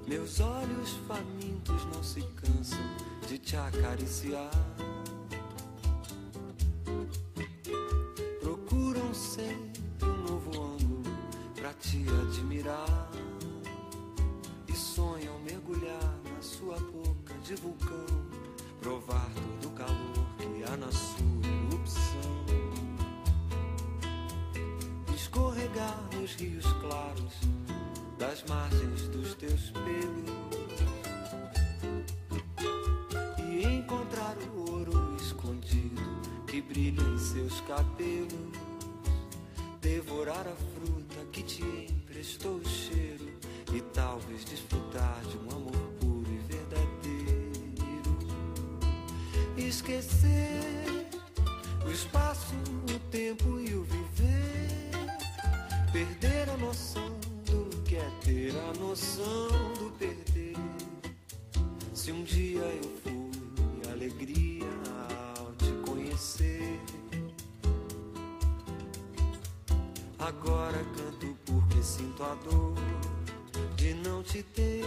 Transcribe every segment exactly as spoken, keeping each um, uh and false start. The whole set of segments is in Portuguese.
Meus olhos famintos não se cansam de te acariciar. Procuram sempre um novo ângulo pra te admirar. E sonham mergulhar na sua boca de vulcão, provar todo o calor que há na sua erupção. Escorregar nos rios claros das margens dos teus pelos e encontrar o ouro escondido que brilha em seus cabelos. Devorar a fruta que te emprestou o cheiro e talvez desfrutar de um amor puro e verdadeiro. Esquecer o espaço, o tempo e o viver. Perder a noção do que é ter a noção do perder. Se um dia eu fui alegria ao te conhecer, agora canto porque sinto a dor de não te ter.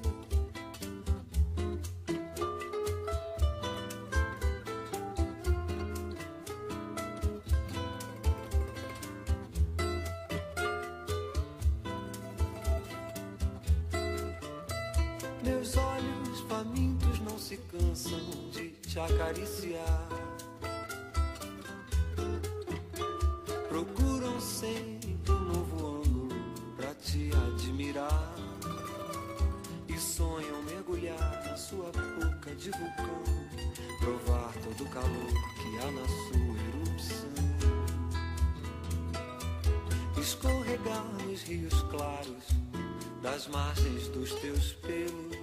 Meus olhos famintos não se cansam de te acariciar. Procuram sempre um novo ângulo pra te admirar. E sonham mergulhar na sua boca de vulcão, provar todo o calor que há na sua erupção. Escorregar nos rios claros das margens dos teus pelos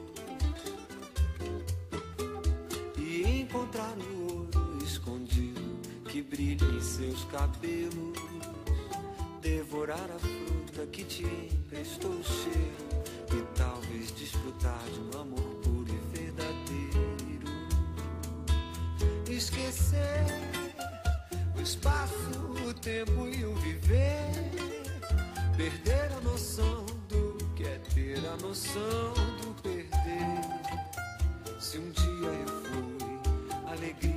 e encontrar o ouro escondido que brilha em seus cabelos. Devorar a fruta que te emprestou o cheiro e talvez desfrutar de um amor puro e verdadeiro. Esquecer o espaço, o tempo e o viver. Perder a noção do que é ter a noção do perder. Se um dia eu fui alegria